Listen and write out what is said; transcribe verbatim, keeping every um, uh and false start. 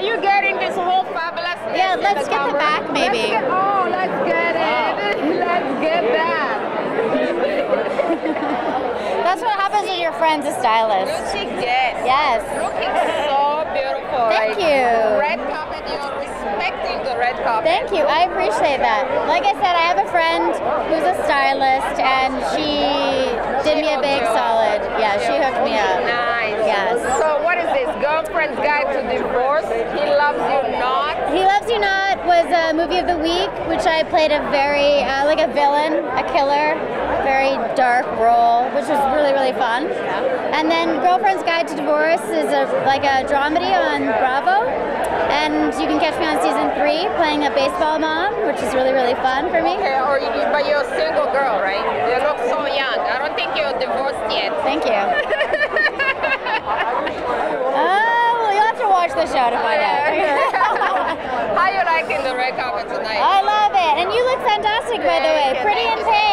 Are you getting this whole fabulous? Yeah, let's get the back maybe. Let's get, oh, let's get it. Let's get that. That's what happens when your friend's a stylist. Lucie, yes. Yes. Looking so beautiful. Thank like, you. Red carpet, you're respecting the red carpet. Thank you. I appreciate that. Like I said, I have a friend who's a stylist, and she did me a big solid. Yeah, she hooked me up. Nice. Yes. So what is this? Girlfriend's Guide to Divorce. He Loves You Not. He Loves You Not was a movie of the week, which I played a very, uh, like a villain, a killer, very dark role, which was really, really fun. And then Girlfriend's Guide to Divorce is a, like a dramedy on Bravo. And you can catch me on season three playing a baseball mom, which is really, really fun for me. Okay, or you, but you're a single girl, right? You look so young. I don't think you're divorced yet. Thank you. Oh, well, you'll have to watch the show to find out. How you liking the red carpet tonight? I love it. And you look fantastic, by the way. Pretty in pink.